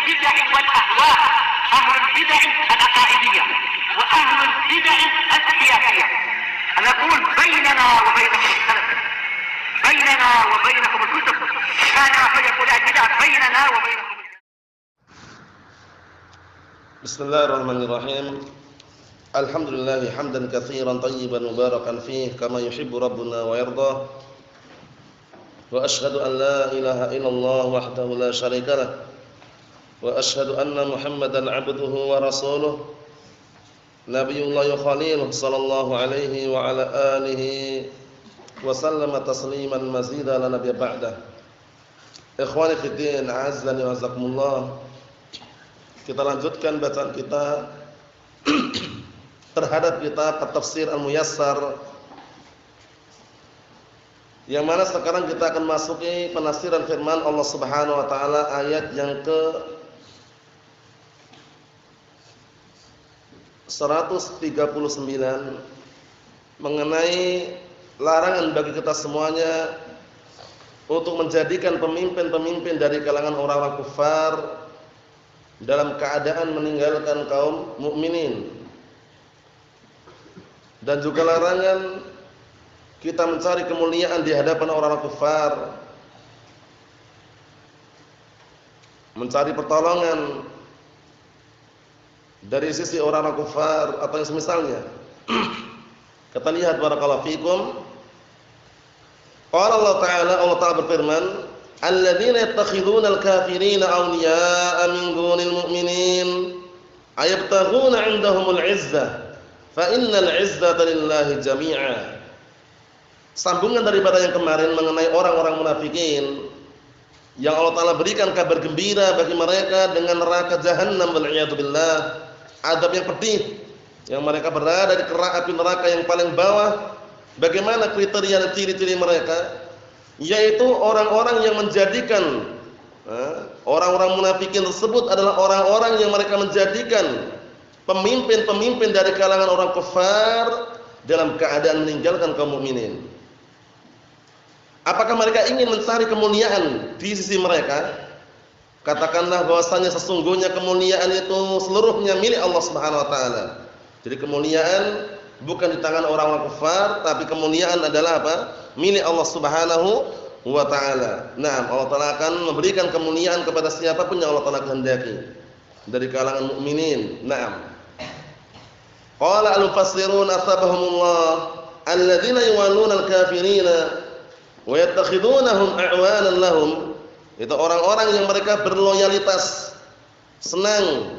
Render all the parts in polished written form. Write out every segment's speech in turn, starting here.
البدع والأهواء، أهل البدع العقائدية وأهل البدع السياسية. أنا أقول بيننا وبينكم السلف، بيننا وبينكم الكتب، كان فيقول البدع بيننا وبينكم. بسم الله الرحمن الرحيم. الحمد لله حمدا كثيرا طيبا مباركا فيه كما يحب ربنا ويرضى. وأشهد أن لا إله إلا الله وحده لا شريك له، وأشهد أن محمدا عبده ورسوله نبي الله خليل صلى الله عليه وعلى آله وسلم تسليما مزيدا لا نبي بعده. Ikhwani fi din, a'azzani wa jazakumullah. Kita lanjutkan bacaan kita terhadap kitab At-Tafsir Al-Muyassar, yang mana sekarang kita akan masuki penafsiran firman Allah Subhanahu wa taala ayat yang ke 139 mengenai larangan bagi kita semuanya untuk menjadikan pemimpin-pemimpin dari kalangan orang-orang kufar dalam keadaan meninggalkan kaum mukminin, dan juga larangan kita mencari kemuliaan di hadapan orang-orang kufar, mencari pertolongan dari sisi orang-orang kufar atau yang semisalnya. Kita lihat barakallahu fikum. Qala Allah Ta'ala berfirman, alladzina yattakhiduna al-kafirina awliya'a min dunil mu'minin ayabtaghuna 'indahumul 'izzah fa innal 'izzata lillahi jami'a. Sambungan daripada yang kemarin mengenai orang-orang munafikin yang Allah Ta'ala berikan kabar gembira bagi mereka dengan neraka Jahannam wal'iyadu billah, azab yang pedih, yang mereka berada di kerak api neraka yang paling bawah. Bagaimana kriteria dan ciri-ciri mereka? Yaitu orang-orang yang menjadikan orang-orang munafikin tersebut adalah orang-orang yang mereka menjadikan pemimpin-pemimpin dari kalangan orang kafir dalam keadaan meninggalkan kaum mukminin. Apakah mereka ingin mencari kemuliaan di sisi mereka? Katakanlah bahwasanya sesungguhnya kemuliaan itu seluruhnya milik Allah Subhanahu wa taala. Jadi kemuliaan bukan di tangan orang-orang kafir, tapi kemuliaan adalah apa? Milik Allah Subhanahu wa taala. Nah, Allah Taala akan memberikan kemuliaan kepada siapapun yang Allah Taala kehendaki dari kalangan mukminin. Naam. Qala al-mufassirun asbahumullah alladzina yuwalluna al-kafirina wa yattakhidunahum a'wanan lahum. Itu orang-orang yang mereka berloyalitas, senang,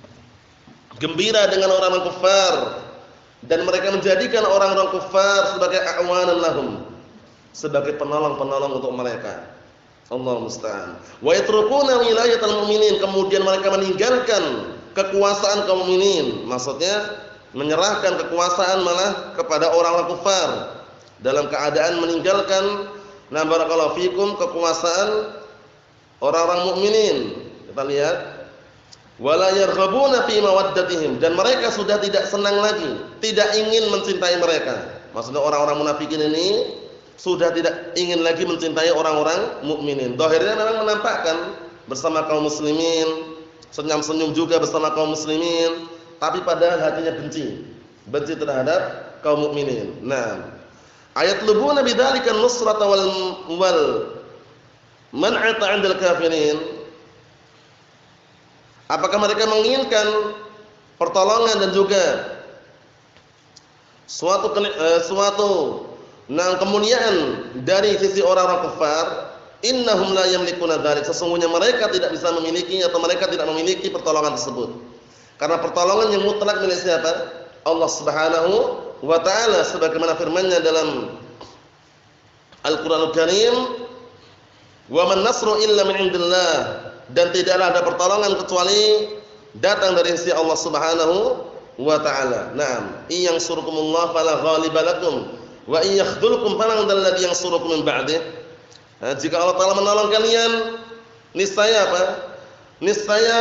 gembira dengan orang-orang kafir, dan mereka menjadikan orang-orang kafir sebagai a'wanan lahum, sebagai penolong-penolong untuk mereka. Allah musta'an. Wa yatrukuna wilayatal mu'minin, kemudian mereka meninggalkan kekuasaan kaum mukminin. Maksudnya menyerahkan kekuasaan malah kepada orang-orang kafir dalam keadaan meninggalkan barakallahu fikum kekuasaan orang-orang mukminin. Kita lihat, wala yarghabuna fi mawaddatihim, dan mereka sudah tidak senang lagi, tidak ingin mencintai mereka. Maksudnya orang-orang munafikin ini sudah tidak ingin lagi mencintai orang-orang mukminin. Zahirnya memang menampakkan bersama kaum muslimin, senyum-senyum juga bersama kaum muslimin, tapi padahal hatinya benci terhadap kaum mukminin. Nah, ayat lubuna bidzalika nusrata wal man'ata 'indal kafirin. Apakah mereka menginginkan pertolongan dan juga suatu kemuliaan dari sisi orang-orang kafir? Innahum la yamlikuna dzalik. Sesungguhnya mereka tidak bisa memiliki atau mereka tidak memiliki pertolongan tersebut. Karena pertolongan yang mutlak milik siapa? Allah Subhanahu wa taala, sebagaimana firman-Nya dalam Al-Qur'anul Karim, "Wa man nasru illa min 'indillah." Dan tidaklah ada pertolongan kecuali datang dari sisi Allah Subhanahu wa taala. Naam, iyang surukumullah fala ghaliba lakum wa iyakhdhulukum faman alladhi yansurukum min ba'dih. Jika Allah Taala menolong kalian, niscaya apa? Niscaya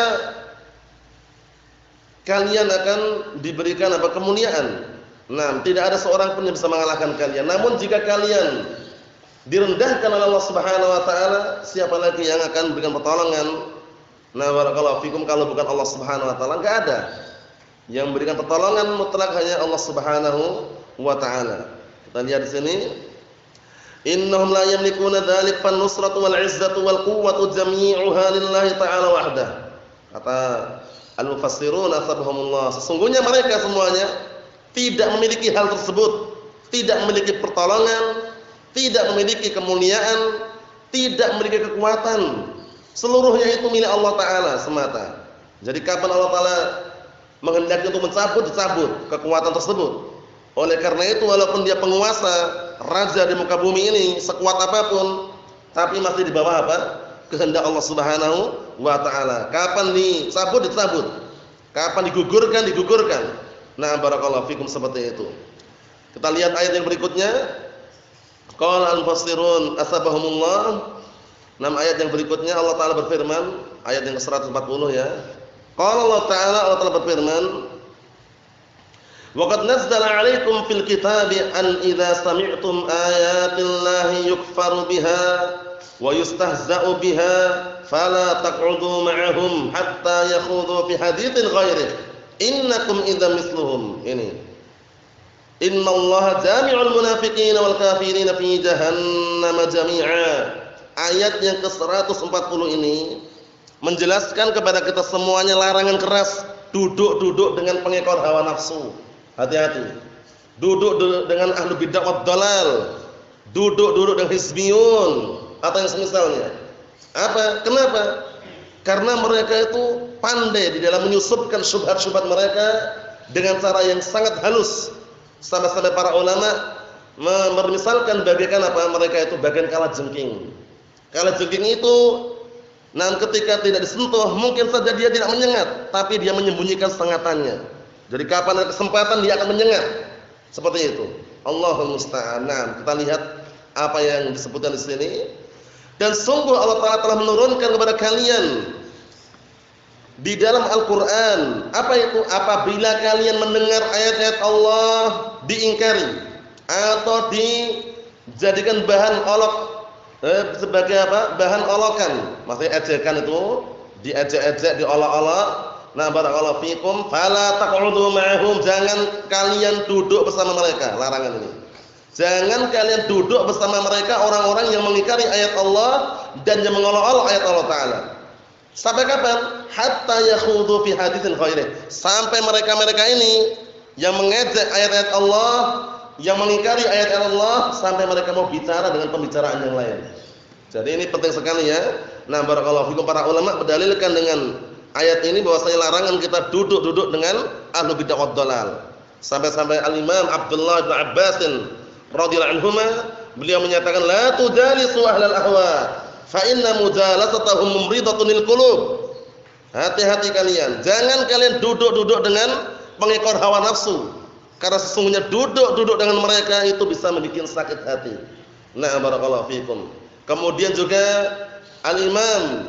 kalian akan diberikan apa? Kemuliaan. Nah, tidak ada seorang pun yang bisa mengalahkan kalian. Namun jika kalian direndahkan oleh Allah Subhanahu wa taala, siapa lagi yang akan memberikan pertolongan Nah, barakallahu fikum, kalau bukan Allah Subhanahu wa taala enggak ada. Yang memberikan pertolongan mutlak hanya Allah Subhanahu wa taala. Kita lihat di sini, innahum la yamlikuna dzalik fan nusratu wal 'izzatu wal quwwatu jami'uha lillahi ta'ala wahdah. Kata al-mufassirun asbahumullah, sesungguhnya mereka semuanya tidak memiliki hal tersebut, tidak memiliki pertolongan, tidak memiliki kemuliaan, tidak memiliki kekuatan. Seluruhnya itu milik Allah Ta'ala semata. Jadi kapan Allah Ta'ala menghendaki untuk mencabut, dicabut kekuatan tersebut. Oleh karena itu, walaupun dia penguasa, raja di muka bumi ini, sekuat apapun, tapi masih di bawah apa? Kehendak Allah Subhanahu wa Ta'ala. Kapan dicabut, dicabut. Kapan digugurkan, digugurkan. Nah, barakallahu fikum, seperti itu. Kita lihat ayat yang berikutnya. Qala al-mufassirun asbahumullah. Ayat yang berikutnya Allah Ta'ala berfirman, ayat yang ke-140 ya. Qala Allah Ta'ala, Allah Ta'ala berfirman, wa qad nazzala 'alaikum fil kitabi an idza sami'tum ayatillahi yukfaru biha wa yustahza'u biha fala taq'udu ma'ahum hatta yakhudhu fi haditsin ghairihi innakum idza misluhum. Ini innallaha jami'ul munafiqina wal kafirina fi jahannam jami'a. Ayat yang ke-140 ini menjelaskan kepada kita semuanya larangan keras duduk-duduk dengan pengekor hawa nafsu. Hati-hati. Duduk dengan ahlu bid'ah wad dalal. Duduk-duduk dengan hizbiyun atau yang semisalnya. Apa? Kenapa? Karena mereka itu pandai di dalam menyusupkan syubhat-syubhat mereka dengan cara yang sangat halus. Sampai-sampai para ulama memermisalkan bagaikan apa? Mereka itu bagian kalajengking. Kalajengking itu ketika tidak disentuh mungkin saja dia tidak menyengat, tapi dia menyembunyikan sengatannya. Jadi kapan ada kesempatan dia akan menyengat. Seperti itu. Allahul musta'an. Kita lihat apa yang disebutkan di sini. Dan sungguh Allah Ta'ala telah menurunkan kepada kalian di dalam Al-Qur'an, apa itu? Apabila kalian mendengar ayat-ayat Allah diingkari atau dijadikan bahan olok, sebagai apa? Bahan olokan. Maksudnya ejekan itu, diejek-ejek, diolok-olok. Nah, barakallahu fikum, fala taq'udu ma'ahum, jangan kalian duduk bersama mereka. Larangan ini. Jangan kalian duduk bersama mereka orang-orang yang mengingkari ayat Allah dan yang mengolok-olok ayat Allah Ta'ala. Sampai kapan? Hatta yakhudhu fi haditsin ghairihi. Sampai mereka-mereka ini yang mengejek ayat-ayat Allah, yang mengingkari ayat-ayat Allah, sampai mereka mau bicara dengan pembicaraan yang lain. Jadi ini penting sekali ya. Nah, barakallahu fikum, para ulama berdalilkan dengan ayat ini bahwasanya larangan kita duduk-duduk dengan ahlu bid'ah wad dhalal. Sampai-sampai Al-Imam Abdullah bin Abbas radhiyallahu anhuma, beliau menyatakan la tudalisu ahlal ahwa fa inna mujalasatahum mumridatun lil qulub. Hati-hati kalian, jangan kalian duduk-duduk dengan pengekor hawa nafsu. Karena sesungguhnya duduk-duduk dengan mereka itu bisa membuat sakit hati. Nah, barakallahu fikum. Kemudian juga Al-Imam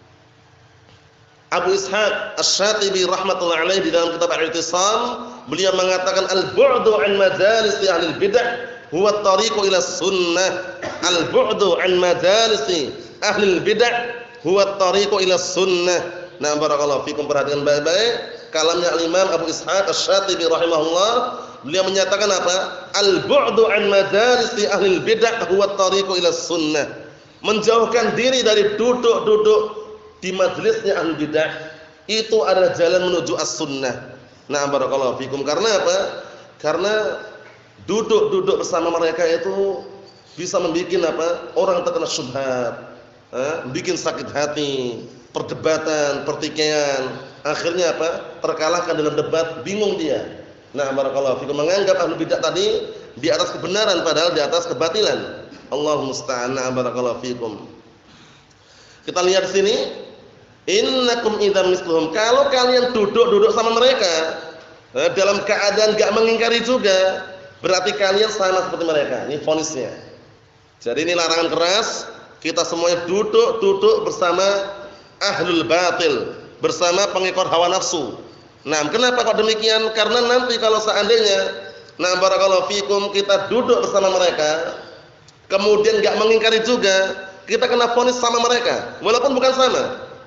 Abu Ishaq Asy-Syatibi rahmatullahi alaihi di dalam kitab Al-I'tisam, beliau mengatakan al-bu'du 'an majalisi ahlil bid'ah huwa at-tariqu ila sunnah. Al-bu'du 'an majalisi ahlil bid'ah huwa at-tariqu ila sunnah. Nah, barakallahu fikum, perhatikan baik-baik kalamnya Al-Imam Abu Ishaq Asy-Syatibi rahimahullah. Beliau menyatakan apa? Al-bu'du 'an majalisi ahlil bid'ah huwa at-tariqu ila sunnah. Menjauhkan diri dari duduk-duduk di majelisnya ahli bid'ah itu adalah jalan menuju as-sunnah. Nah, barakallahu fikum. Karena apa? Karena duduk-duduk bersama mereka itu bisa membuat apa? Orang terkena syubhat, bikin sakit hati, perdebatan, pertikaian. Akhirnya apa? Terkalahkan dalam debat, bingung dia. Nah, barakallahu fikum, menganggap ahli bid'ah tadi di atas kebenaran padahal di atas kebatilan. Allahumma musta'an. Barakallahu fikum. Kita lihat di sini, innakum idzam misluhum. Kalau kalian duduk-duduk sama mereka dalam keadaan enggak mengingkari juga, berarti kalian sama seperti mereka. Ini vonisnya. Jadi ini larangan keras, kita semuanya duduk-duduk bersama ahlul batil, bersama pengekor hawa nafsu. Nah, kenapa kok demikian? Karena nanti kalau seandainya, nah barakallahu fikum, kita duduk bersama mereka, kemudian enggak mengingkari juga, kita kena vonis sama mereka, walaupun bukan sama.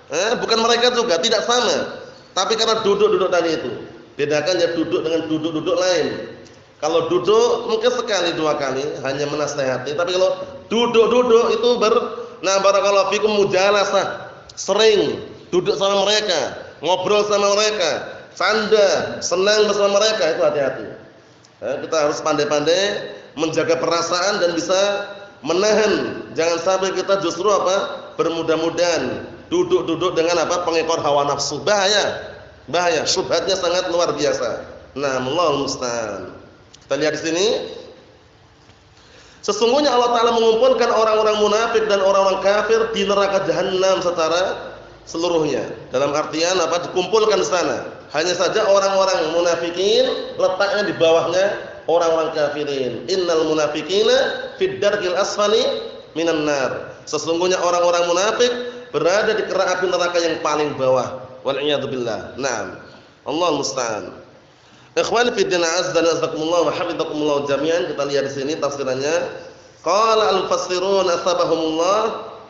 Bukan mereka juga, tidak sama. Tapi karena duduk-duduk tadi itu. Bedakan ya duduk dengan duduk-duduk lain. Kalau duduk mungkin sekali dua kali hanya menasehati, tapi kalau duduk-duduk itu barakallahu fikum mujalasah, sering duduk sama mereka, ngobrol sama mereka, canda, senang bersama mereka, itu hati-hati. Kita harus pandai-pandai menjaga perasaan dan bisa menahan, jangan sampai kita justru bermudah-mudahan duduk-duduk dengan pengekor hawa nafsu. Bahaya, syubhatnya sangat luar biasa. Nah, Allahul musta'an. Kita lihat di sini, sesungguhnya Allah Ta'ala mengumpulkan orang-orang munafik dan orang-orang kafir di neraka jahanam secara seluruhnya. Dalam artian dikumpulkan di sana. Hanya saja orang-orang munafikin letaknya di bawahnya orang-orang kafirin. Innal munafikina fid darkil asfali minan nar. Sesungguhnya orang-orang munafik berada di kerak api neraka yang paling bawah. Wal iyadu billah. Naam. Allahul musta'an. Ikhwani fi din azza wa jazakumullah wa hafizakumullah jami'an. Kita lihat di sini tafsirannya. Qala al-mufassirun asbahumullah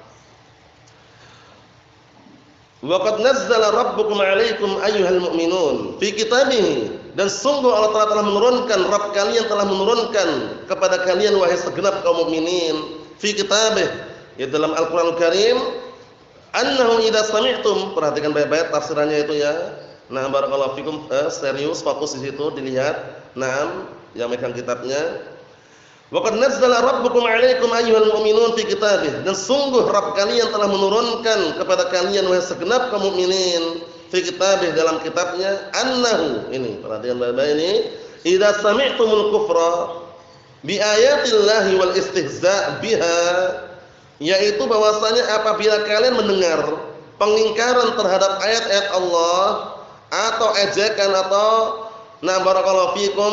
wa qad nazzala rabbukum 'alaikum ayyuhal mu'minun fi kitabih, dan sungguh Allah Ta'ala telah menurunkan, Rabb kalian telah menurunkan kepada kalian wahai segenap kaum mukminin fi kitabih, ya dalam Al-Qur'anul Karim, annahu idza sami'tum, perhatikan baik-baik tafsirannya itu ya. Nah, barakallahu fikum, serius fokus di situ dilihat. Naam, yang megang kitabnya. Wa qad nazzala rabbukum 'alaikum ayyuhal mu'minun fi kitabih, dan sungguh Rabb kalian telah menurunkan kepada kalian wahai segenap kaum mukminin fi kitabih, dalam kitabnya, annahu, ini perhatikan baik-baik ini, idza sami'tumul kufra bi ayatillahi wal istihza' biha, yaitu bahwasanya apabila kalian mendengar pengingkaran terhadap ayat-ayat Allah atau ejekan atau barakallahu fikum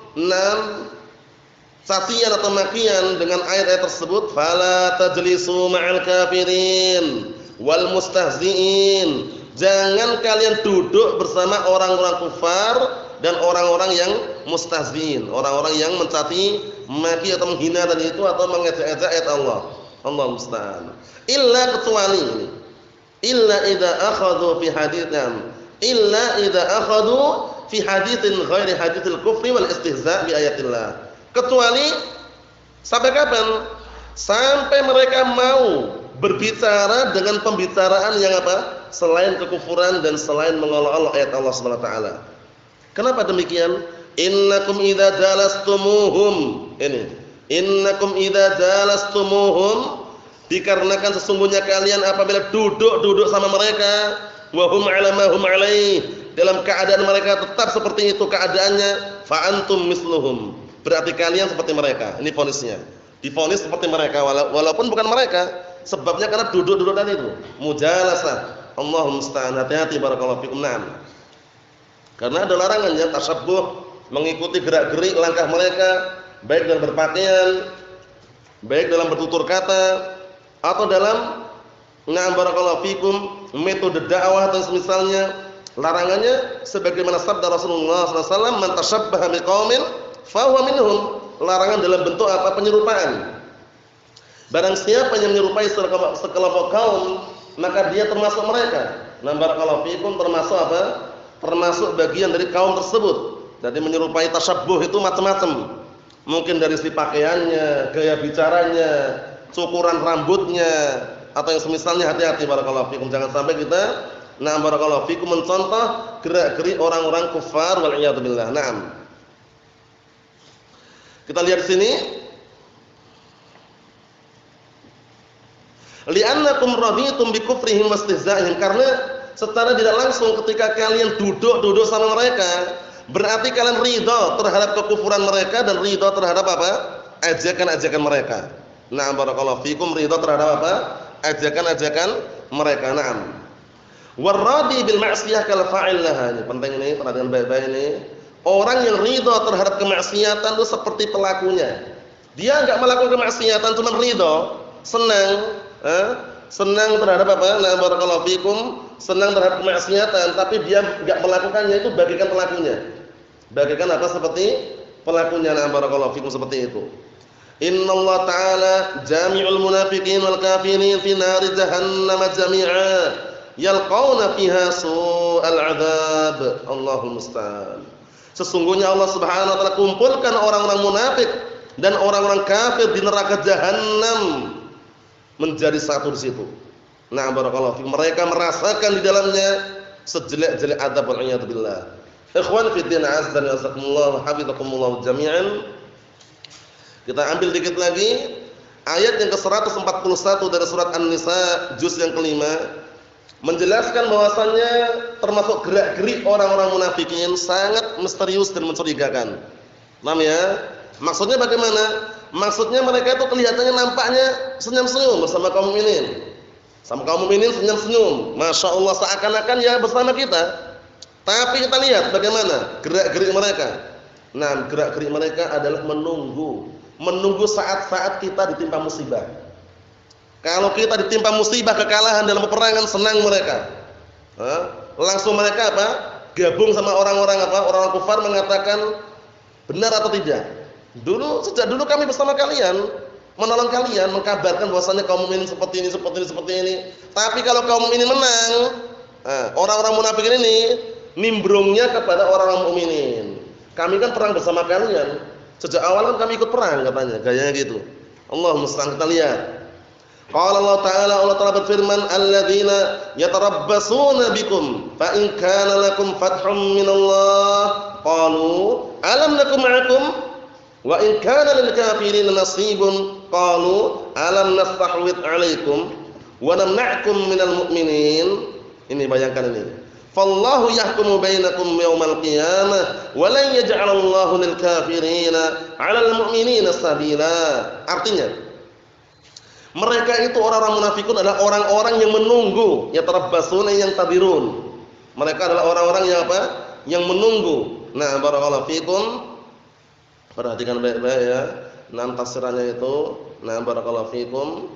cacian atau makian dengan ayat-ayat tersebut, fala tajlisu ma'al kafirin wal mustahzi'in, jangan kalian duduk bersama orang-orang kufar dan orang-orang yang mustahzi'in, orang-orang yang mencaci maki atau menghina tadi itu atau mengejek-ejek ayat Allah. Allah musta'an. Illa kecuali illa idza akhadhu fi haditsan, illa idza akhadhu fi haditsin ghairi haditsil kufri wal istihza' bi ayatillah. Kecuali sampai kapan? Sampai mereka mau berbicara dengan pembicaraan yang selain kekufuran dan selain mengolok-olok ayat Allah Subhanahu wa taala. Kenapa demikian? Innakum idza jalastumuhum. Innakum idza jalastumuhum, dikarenakan sesungguhnya kalian apabila duduk sama mereka, wa hum 'ala ma hum 'alaih, dalam keadaan mereka tetap seperti itu keadaannya, fa antum misluhum, berarti kalian seperti mereka. Ini vonisnya. Divonis seperti mereka walaupun bukan mereka. Sebabnya karena duduk-duduk tadi itu. Mujalasah. Allahumma musta'an. Hati-hati barakallahu fikum. Naam. Karena ada larangannya tasabbuh, mengikuti gerak-gerik langkah mereka, baik dalam berpakaian, baik dalam bertutur kata, atau dalam barakallahu fikum metode dakwah atau semisalnya. Larangannya sebagaimana sabda Rasulullah SAW, man tashabbaha biqaumin fahuwa minhum. Larangan dalam bentuk penyerupaan. Barang siapa yang menyerupai sekelompok kaum, maka dia termasuk mereka. Barakallahu fikum, termasuk termasuk bagian dari kaum tersebut. Jadi menyerupai tasyabbuh itu macam-macam. Mungkin dari sisi pakaiannya, gaya bicaranya, cukuran rambutnya, atau yang semisalnya. Hati-hati barakallahu fikum, jangan sampai kita barakallahu fikum mencontoh gerak-gerik orang-orang kufar wal iyad billah. Naam. Kita lihat sini. Li'annakum raditum bi kufrihim wastihza'ihim, karena secara tidak langsung ketika kalian duduk sama mereka, berarti kalian ridha terhadap kekufuran mereka dan ridha terhadap ajakan-ajakan mereka. Na'am barakallahu fikum, ridha terhadap ajakan-ajakan mereka. Na'am. Warradi bil ma'siyah kal fa'il laha. Ini penting, ini perhatikan baik-baik ini. Orang yang ridha terhadap kemaksiatan itu seperti pelakunya. Dia enggak melakukan kemaksiatan, cuma ridha, senang terhadap barakallahu fikum, senang terhadap kemaksiatan, tapi dia enggak melakukannya, itu bagikan pelakunya. Bagikan seperti pelakunya. Barakallahu fikum, seperti itu. Innallaha ta'ala jami'ul munafiqin wal kafirin fi nari jahannam jami'a. yalqauna fiha su'al 'adzab. Allahul musta'an. Sesungguhnya Allah Subhanahu wa taala kumpulkan orang-orang munafik dan orang-orang kafir di neraka jahanam menjadi satu di situ. Nah, barakallahu fiikum. Mereka merasakan di dalamnya sejelek-jelek azab wal iyad billah. Ikhwan fi din azza wa jazakumullah hafizakumullah jami'an. Kita ambil dikit lagi ayat yang ke-141 dari surat An-Nisa juz yang kelima menjelaskan bahwasannya termasuk gerak-gerik orang-orang munafikin sangat misterius dan mencurigakan. Paham ya? Maksudnya bagaimana? Maksudnya mereka itu kelihatannya nampaknya senyum-senyum bersama kaum mukminin. Sama kaum mukminin senyum-senyum. Masya Allah seakan-akan ya bersama kita. Tapi kita lihat bagaimana gerak-gerik mereka. Nah, gerak-gerik mereka adalah menunggu saat-saat kita ditimpa musibah. Kalau kita ditimpa musibah kekalahan dalam peperangan, senang mereka. Langsung mereka apa? Gabung sama orang-orang apa? Orang-orang kufar mengatakan benar atau tidak. Sejak dulu kami bersama kalian, menolong kalian, mengkabarkan bahwasanya kaum mukminin seperti ini, seperti ini, seperti ini. Tapi kalau kaum mukminin menang, orang-orang munafik ini nimbrungnya kepada orang-orang mukminin. Kami kan perang bersama kalian. Sejak awal kan kami ikut perang katanya, gayanya gitu. Allahumma musta'an. Kita lihat. Qala Allah Ta'ala berfirman, "Alladzina yatarabbasuna bikum fa in kana lakum fathun minallah qalu alam nakum ma'akum wa in kana lil kafirin nasibun qalu alam nastahwid 'alaikum wa namna'kum minal mu'minin." Ini bayangkan ini. Fallahu yahkumu bainakum yaumal qiyamah wa lan yaj'alallahu lil kafirina 'alal mu'minina sabila. Artinya mereka itu orang-orang munafikun adalah orang-orang yang menunggu, yatarabbasuna yang tabirun. Mereka adalah orang-orang yang apa? Yang menunggu. Nah, barakallahu fikum. Perhatikan baik-baik ya. Nah, tafsirannya itu, nah barakallahu fikum.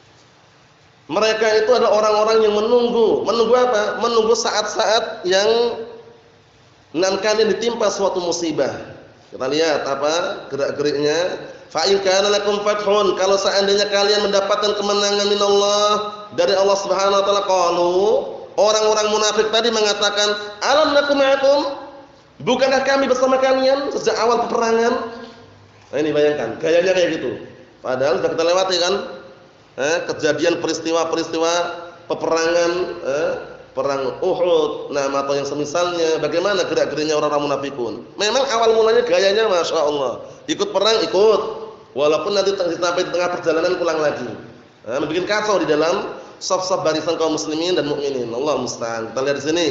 Mereka itu adalah orang-orang yang menunggu. Menunggu apa? Menunggu saat-saat yang kalian ditimpa suatu musibah. Kita lihat apa gerak-geriknya. Fa in kana lakum fathun, kalau seandainya kalian mendapatkan kemenangan minallah dari Allah Subhanahu wa taala, qalu, orang-orang munafik tadi mengatakan, alam nakum ma'akum, bukankah kami bersama kalian sejak awal peperangan? Nah, ini bayangkan, gayanya kayak gitu. Padahal sudah kita lewati kan kejadian peristiwa-peristiwa peperangan perang Uhud, nah atau yang semisalnya, bagaimana gerak-geriknya orang-orang munafikun. Memang awal mulanya gayanya Masya Allah, ikut perang ikut, walaupun nanti sampai di tengah perjalanan pulang lagi, membuat kacau di dalam saf-saf barisan kaum muslimin dan mukminin. Allah musta'an. Kita lihat di sini.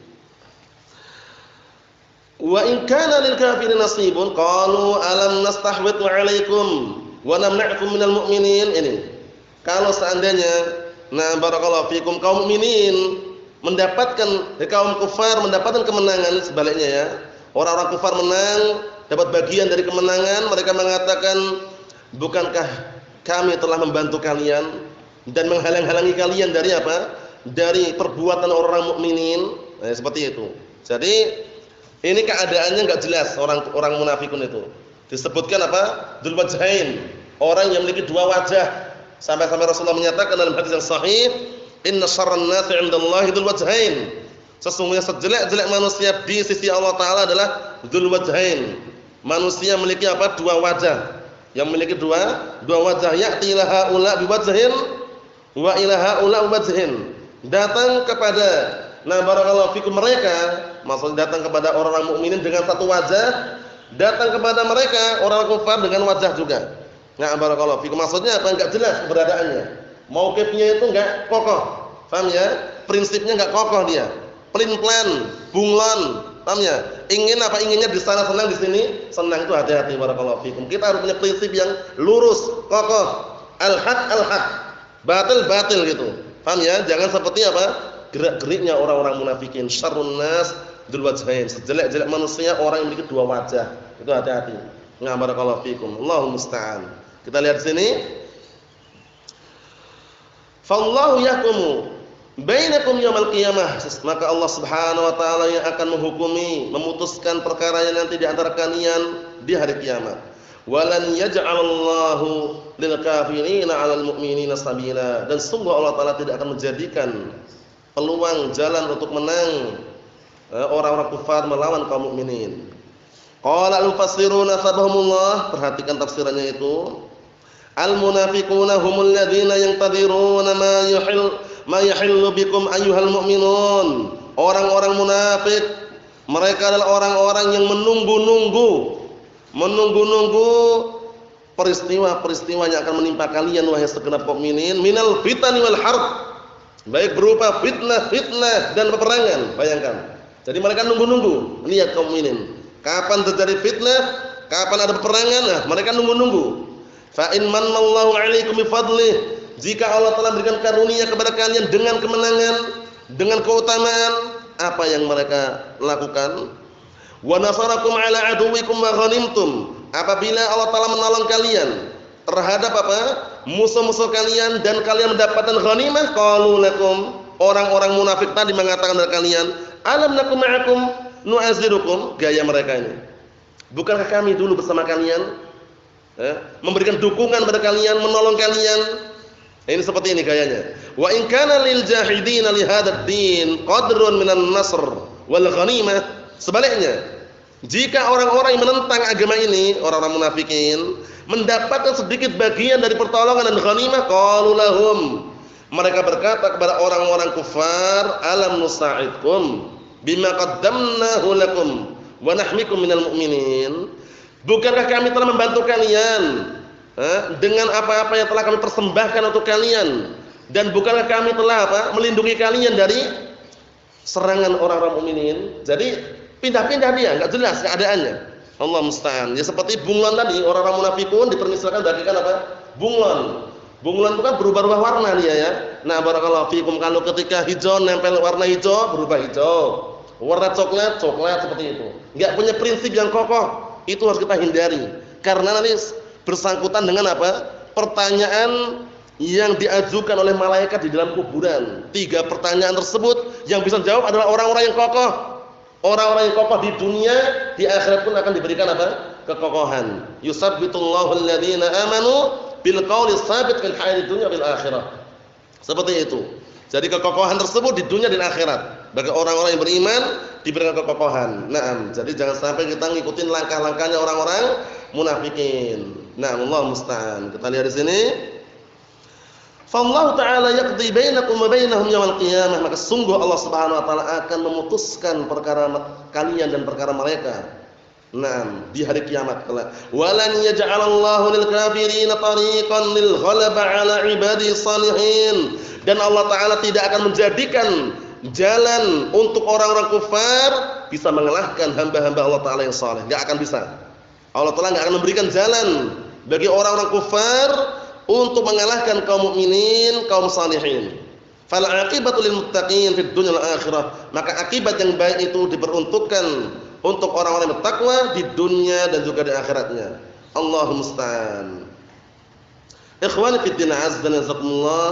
Wa in kana lil kafirin nasibun qalu alam nastahwid 'alaikum wa namna'kum minal mu'minin. Ini kalau seandainya barakallahu fikum kaum mukminin mendapatkan kaum kufar mendapatkan kemenangan, sebaliknya ya. Orang-orang kufar menang, dapat bagian dari kemenangan, mereka mengatakan, bukankah kami telah membantu kalian dan menghalang-halangi kalian dari apa? Dari perbuatan orang mukminin. Nah, seperti itu. Jadi ini keadaannya enggak jelas orang munafikun itu. Disebutkan apa? Dzul wajhain, orang yang memiliki dua wajah. Sampai-sampai Rasulullah menyatakan dalam hadis yang sahih, inna syarran nasi 'indallahi dzul wajhain. Sesungguhnya sejelek-jelek manusia di sisi Allah Taala adalah dzul wajhain. Manusia memiliki apa? Dua wajah. Yang memiliki dua wajah. Ya'ti ila haula biwajhin wa ila haula biwajhin. Datang kepada barakallahu fikum mereka, maksudnya datang kepada orang-orang mukminin dengan satu wajah, datang kepada mereka orang kafir dengan wajah juga. Nah, barakallahu fikum, maksudnya apa? Enggak jelas keberadaannya. Mauqifnya itu enggak kokoh. Paham ya? Prinsipnya enggak kokoh dia. Pelin-pelan, bunglon. Paham ya? Inginnya di sana senang, di sini senang, itu hati-hati barakallahu fikum. Kita harus punya prinsip yang lurus, kokoh. Al-haq al-haq. Batil gitu. Paham ya? Jangan seperti apa? Gerak-geriknya orang-orang munafikin. Syarrun nas dzul wajhain. Sejelek-jelek manusia orang yang memiliki dua wajah. Itu hati-hati. Nah, barakallahu fikum. Allahumma musta'an. Kita lihat sini. Fallahu yahkumu bainakum yaumil qiyamah. Maka Allah Subhanahu wa taala yang akan menghukumi, memutuskan perkara yang nanti di antara kalian di hari kiamat. Walan yaj'alallahu lil kafirina 'alal mu'minina sabila. Dan sungguh Allah taala tidak akan menjadikan peluang jalan untuk menang orang-orang kufar melawan kaum mukminin. Qala al-mufassiruna sabahumullah, perhatikan tafsirannya itu. Al-munafiquna humul ladzina yantadiruna ma yahillu bikum ayyuhal mu'minun. Orang-orang munafik mereka adalah orang-orang yang menunggu-nunggu peristiwa-peristiwa yang akan menimpa kalian wahai segenap mukminin minal fitani wal harb, baik berupa fitnah dan peperangan. Bayangkan. Jadi mereka nunggu-nunggu lihat kaum mukminin. Kapan terjadi fitnah, kapan ada peperangan, nah mereka nunggu-nunggu. Fa in manallahu 'alaikum bi fadlih, jika Allah telah berikan karunia kepada kalian dengan kemenangan, dengan keutamaan, apa yang mereka lakukan? Wa nasarakum 'ala aduwikum wa ghanimtum, apabila Allah Ta'ala menolong kalian terhadap apa? Musuh-musuh kalian dan kalian mendapatkan ghanimah, qalu lakum, orang-orang munafik tadi mengatakan kepada kalian, alam nakum ma'akum nu'azirukum, gaya mereka ini. Bukankah kami dulu bersama kalian? Memberikan dukungan pada kalian, menolong kalian. Ini seperti ini gayanya. Wa in kana lil jahidin li hadzal din qadrun minan nasr wal ghanimah. Sebaliknya, jika orang-orang yang menentang agama ini, orang-orang munafikin, mendapatkan sedikit bagian dari pertolongan dan ghanimah, qalu lahum, mereka berkata kepada orang-orang kufar, alam nusa'idkum bima qaddamnahu lakum wa nahmikum minal mu'minin, bukankah kami telah membantu kalian dengan apa-apa yang telah kami persembahkan untuk kalian, dan bukankah kami telah melindungi kalian dari serangan orang-orang mukminin. Jadi pindah-pindah dia, enggak jelas keadaannya. Allah musta'an. Ya seperti bunglon tadi, orang-orang munafikun dipermisalkan bagikan apa? Bunglon. Bunglon itu kan berubah-ubah warna dia ya. Nah, barakallahu fikum, kalau ketika hijau nempel warna hijau, berubah hijau. Warna coklat seperti itu. Enggak punya prinsip yang kokoh. Itu harus kita hindari. Karena nanti bersangkutan dengan apa? Pertanyaan yang diajukan oleh malaikat di dalam kuburan. 3 pertanyaan tersebut yang bisa jawab adalah orang-orang yang kokoh. Orang-orang yang kokoh di dunia, di akhirat pun akan diberikan apa? Kekokohan. Yusabbitullahu alladziina aamanu bil qauli tsabit fil hayatid dunya wal akhirah. Seperti itu. Jadi kekokohan tersebut di dunia dan akhirat. Bagi orang-orang yang beriman diberikan kekokohan. Naam. Jadi jangan sampai kita ngikutin langkah-langkahnya orang-orang munafikin. Naam, Allah musta'an. Kita lihat di sini. Fallahu ta'ala yaqdi bainakum wa bainahum yaumil qiyamah, maka sungguh Allah Subhanahu wa taala akan memutuskan perkara kalian dan perkara mereka. Naam, di hari kiamat kelak. Walan yaj'alallahu lil kafirina tariqan lil ghalaba 'ala ibadi salihin. Dan Allah Ta'ala tidak akan menjadikan jalan untuk orang-orang kufar bisa mengalahkan hamba-hamba Allah Ta'ala yang saleh. Enggak akan bisa. Allah Ta'ala enggak akan memberikan jalan bagi orang-orang kufar untuk mengalahkan kaum mukminin, kaum salihin. Fal aqibatu lil muttaqin fid dunya wal akhirah. Maka akibat yang baik itu diperuntukkan untuk orang-orang yang bertakwa di dunia dan juga di akhiratnya. Allahu musta'an. Ikhwani fid din, azza wa jazakumullah.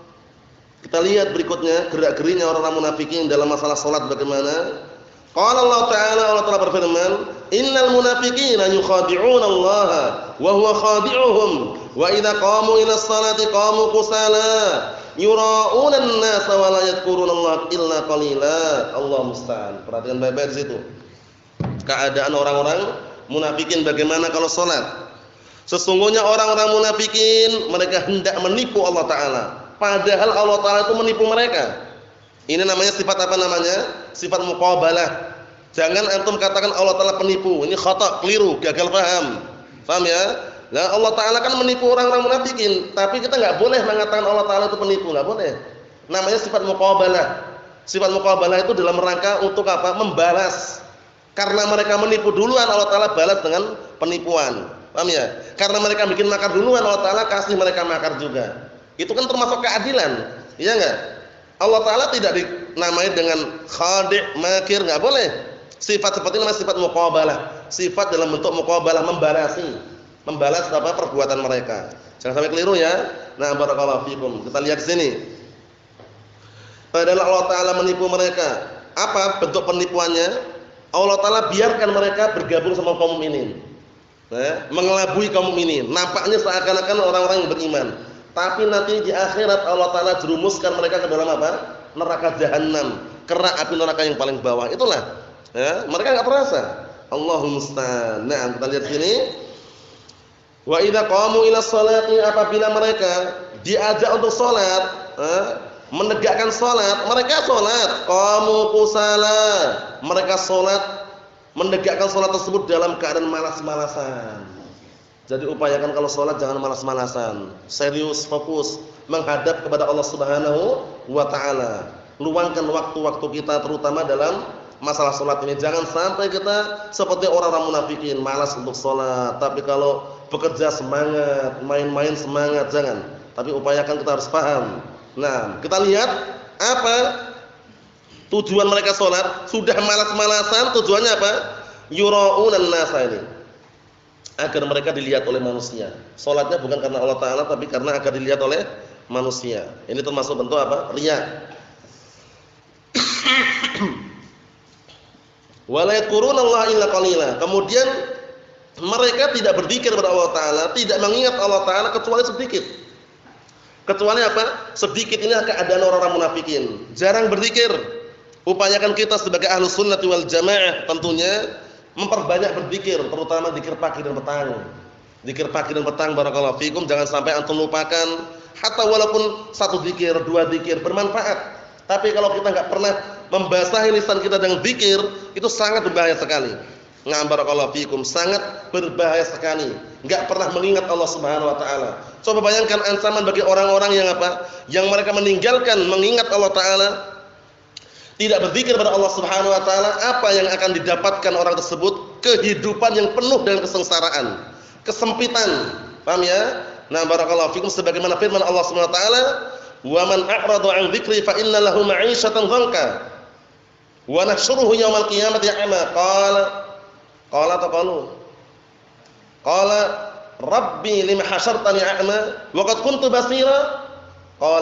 Kita lihat berikutnya gerak-geriknya orang-orang munafikin dalam masalah salat bagaimana. Qala Allah Ta'ala berfirman, "Innal munafiqina yukhadi'una Allah wa huwa khadi'uhum wa idza qamu ila sholati qamu kusala yura'una an-nasa wa la yadhkuruna Allah illa qalila." Allah musta'an. Perhatikan baik-baik di situ. Keadaan orang-orang munafikin bagaimana kalau salat. Sesungguhnya orang-orang munafikin mereka hendak menipu Allah Ta'ala. Padahal Allah Ta'ala itu menipu mereka. Ini namanya sifat apa namanya? Sifat muqabalah. Jangan antum katakan Allah Ta'ala penipu. Ini khata, keliru, gagal paham. Paham ya? Nah, Allah Ta'ala kan menipu orang-orang munafikin. Tapi kita nggak boleh mengatakan Allah Ta'ala itu penipu. Nggak boleh. Namanya sifat muqabalah. Sifat muqabalah itu dalam rangka untuk apa? Membalas. Karena mereka menipu duluan, Allah Ta'ala balas dengan penipuan. Paham ya? Karena mereka bikin makar duluan, Allah Ta'ala kasih mereka makar juga. Itu kan termasuk keadilan, iya enggak? Allah Ta'ala tidak dinamai dengan khadi', makir, enggak boleh. Sifat seperti ini namanya sifat muqabalah. Sifat dalam bentuk muqabalah, membalas apa perbuatan mereka. Jangan sampai keliru ya. Nah, barakallahu fikum. Kita lihat di sini. Padahal Allah Ta'ala menipu mereka. Apa bentuk penipuannya? Allah Ta'ala biarkan mereka bergabung sama kaum mukminin. Nah, mengelabui kaum mukminin. Nampaknya seakan-akan orang-orang yang beriman. Tapi nanti di akhirat Allah Ta'ala jerumuskan mereka ke dalam apa? neraka jahanam, kerak api neraka yang paling bawah. Itulah. Ya, mereka enggak terasa. Allahumma musta'an. Nah, kita lihat sini. Wa idza qamu ila sholati, apabila mereka diajak untuk salat, menegakkan salat, mereka salat, qamu kusala, mereka salat, menegakkan salat tersebut dalam keadaan malas-malasan. Jadi upayakan kalau salat jangan malas-malasan, serius, fokus menghadap kepada Allah Subhanahu wa taala. Luangkan waktu-waktu kita terutama dalam masalah salat ini. Jangan sampai kita seperti orang-orang munafikin, malas untuk salat, tapi kalau bekerja semangat, main-main semangat, jangan. Tapi upayakan kita harus paham. Nah, kita lihat apa tujuan mereka salat. Sudah malas-malasan, tujuannya apa? Yura'unan nasa ini. Agar mereka dilihat oleh manusia. Salatnya bukan karena Allah Ta'ala, tapi karena agar dilihat oleh manusia. Ini termasuk bentuk apa? Riya. Wala yadhkurunallaha illa qalila. Kemudian mereka tidak berzikir kepada Allah Ta'ala, tidak mengingat Allah Ta'ala kecuali sedikit. Kecuali apa? Sedikit. Ini keadaan orang-orang munafikin. Jarang berzikir. Upayakan kita sebagai ahlus sunnah wal jamaah tentunya memperbanyak berzikir, terutama zikir pagi dan petang. Zikir pagi dan petang, barakallahu fikum. Jangan sampai antum lupakan. Hatta walaupun satu zikir, dua zikir bermanfaat. Tapi kalau kita enggak pernah membasahi lisan kita dengan zikir, itu sangat berbahaya sekali. Nah, barakallahu fikum, sangat berbahaya sekali. Enggak pernah mengingat Allah Subhanahu wa taala. Coba bayangkan ancaman bagi orang-orang yang apa? Yang mereka meninggalkan mengingat Allah Taala, tidak berzikir kepada Allah Subhanahu wa taala, apa yang akan didapatkan orang tersebut? Kehidupan yang penuh dengan kesengsaraan, kesempitan. Paham ya? Nah, barakallahu fikum, sebagaimana firman Allah Subhanahu wa taala, "Wa man a'rada 'an dzikri fa inna lahu ma'isyatan dhanka wa nahsyuruhu yaumal qiyamati a'ma." Qala Rabbi lima hasyartani a'ma wa qad kuntu basira. Qala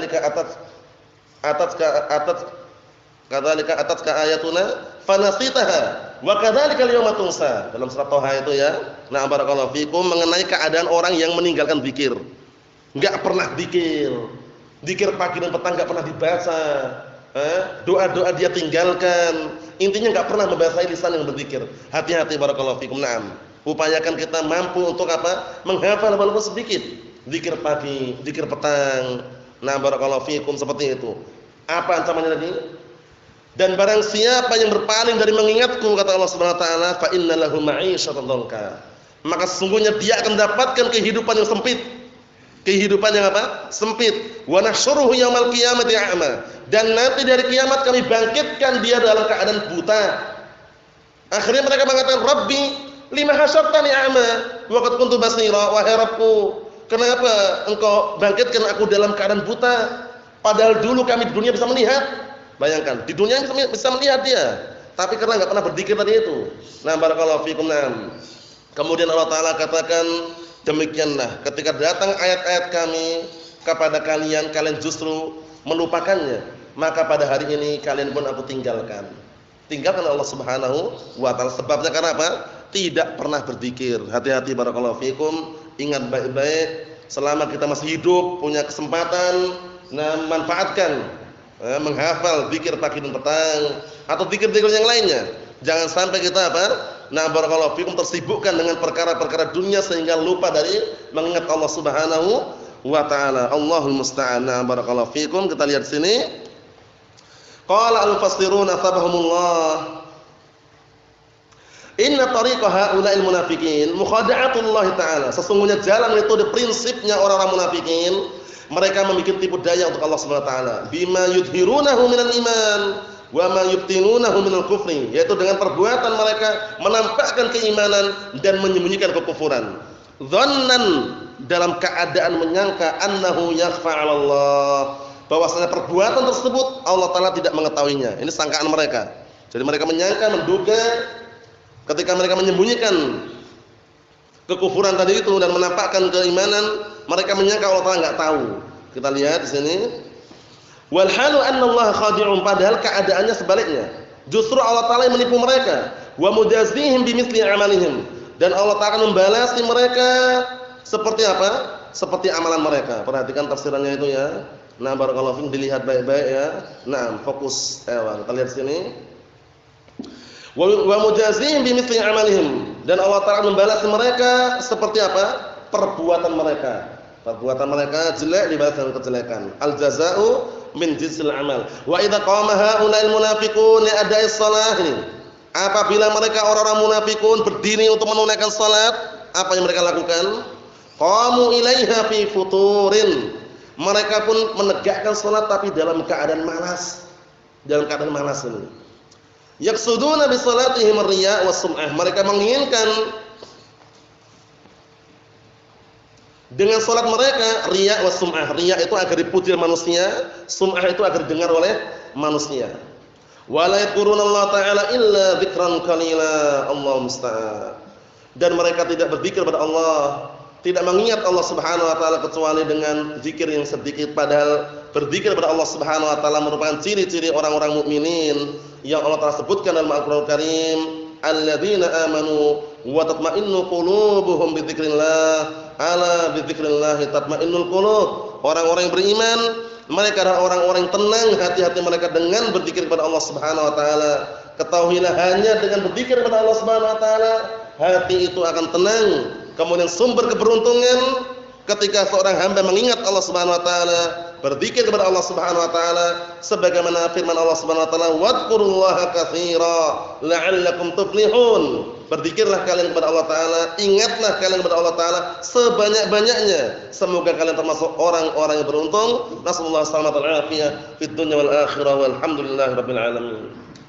kadzalika ayatuna fanasitaha wa kadzalika al-yawma tunsa. Dalam surat Thaha itu ya. Nah, barakallahu fikum, mengenai keadaan orang yang meninggalkan zikir. Enggak pernah zikir. Zikir pagi dan petang enggak pernah dibaca. Doa-doa dia tinggalkan. Intinya enggak pernah membasahi lisan yang berzikir. Hati-hati, barakallahu fikum. Naam. Upayakan kita mampu untuk apa? Menghafal walaupun sedikit. Zikir pagi, zikir petang. Nah, barakallahu fikum, seperti itu. Apa ancamannya tadi? Dan barang siapa yang berpaling dari mengingatku, kata Allah Subhanahu wa taala, fa innalahu ma'isyatan dhanka. Maka sesungguhnya dia akan mendapatkan kehidupan yang sempit. Kehidupan yang apa? Sempit. Wa nahsyuruhu yaumal qiyamati a'ma. Dan nanti dari kiamat kami bangkitkan dia dalam keadaan buta. Akhirnya mereka mengatakan, Rabbi lima hasyartani a'ma wa qad kuntu basira. Wahai Rabbku, kenapa engkau bangkitkan aku dalam keadaan buta? Padahal dulu kami di dunia bisa melihat. Bayangkan, di dunia bisa melihat dia, tapi karena enggak pernah berzikir tadi itu. Nah, barakallahu fikum. Kemudian Allah Ta'ala katakan, demikianlah ketika datang ayat-ayat kami kepada kalian, kalian justru melupakannya. Maka pada hari ini kalian pun aku tinggalkan. Tinggalkan Allah Subhanahu wa taala. Sebabnya karena apa? Tidak pernah berzikir. Hati-hati, barakallahu fikum. Ingat baik-baik, selama kita masih hidup, punya kesempatan, manfaatkan, menghafal zikir pagi dan petang atau zikir-zikir yang lainnya. Jangan sampai kita apa? Nah, barakallahu fikum, tersibukkan dengan perkara-perkara dunia sehingga lupa dari mengingat Allah Subhanahu wa taala. Allahul musta'an. Nah, barakallahu fikum, kita lihat sini. Qala al-mufassirun athabahumullah, inna tariqa haula'il munafiqin mukhada'atullah ta'ala. Sesungguhnya jalan metode prinsipnya orang-orang munafikin, mereka membuat tipu daya untuk Allah Subhanahu wa taala. Bima yudhirunahu minal iman wa ma yubtinunahu minal kufri, yaitu dengan perbuatan mereka menampakkan keimanan dan menyembunyikan kekufuran. Dhannan, dalam keadaan menyangka, annahu yakhfa 'ala Allah, bahwasanya perbuatan tersebut Allah Taala tidak mengetahuinya. Ini sangkaan mereka. Jadi mereka menyangka, menduga, ketika mereka menyembunyikan kekufuran tadi itu dan menampakkan keimanan, mereka menyangka Allah Taala enggak tahu. Kita lihat di sini. Wal halu anna Allah khadi'un, padahal keadaannya sebaliknya. Justru Allah Taala yang menipu mereka. Wa mujazihim bimithli amalihim, dan Allah Taala akan membalasi mereka seperti apa? Seperti amalan mereka. Perhatikan tafsirannya itu ya. Nah, barakallahu fiikum, dilihat baik-baik ya. Nah, fokus. Kita lihat sini. Wa mujazihim bimithli amalihim, dan Allah Ta'ala membalas mereka seperti apa? Perbuatan mereka. Perbuatan mereka jelek dibalas dengan kejelekan. Al jazaa'u min jinsil amal. Wa idza qama haula'il munafiqun li ada'is shalah, apabila mereka orang-orang munafikun berdiri untuk menunaikan salat, apa yang mereka lakukan? Qamu ilaiha fi futurin. Mereka pun menegakkan salat tapi dalam keadaan malas. Dalam keadaan malas ini. Yaqsuduna bi salatihim ar-riya' was sum'ah. Mereka menginginkan dengan salat mereka riya' was sum'ah. Riya' itu agar dipuji manusia, sum'ah itu agar didengar oleh manusia. Wala yadhkuruna Allah Ta'ala illa dzikran qalila. Allahu musta'an. Dan mereka tidak berzikir kepada Allah, tidak mengingat Allah Subhanahu wa taala kecuali dengan zikir yang sedikit, padahal berzikir kepada Allah Subhanahu wa taala merupakan ciri-ciri orang-orang mukminin yang Allah Ta'ala sebutkan dalam Al-Qur'an Karim, alladzina amanu wa tatma'innu qulubuhum bi dzikrillah, ala bi dzikrillah tatma'innul qulub. Orang-orang yang beriman, mereka adalah orang-orang yang tenang hati-hati mereka dengan berzikir kepada Allah Subhanahu wa taala. Ketahuilah hanya dengan berzikir kepada Allah Subhanahu wa taala hati itu akan tenang. Kemudian sumber keberuntungan ketika seorang hamba mengingat Allah Subhanahu wa taala, berzikir kepada Allah Subhanahu wa taala sebagaimana firman Allah Subhanahu wa taala, wadhkurullaha katsira la'allakum tuflihun. Berzikirlah kalian kepada Allah taala, ingatlah kalian kepada Allah taala sebanyak-banyaknya, semoga kalian termasuk orang-orang yang beruntung. Nasallahu alaihi wasallam fid dunya wal akhirah walhamdulillahirabbil alamin.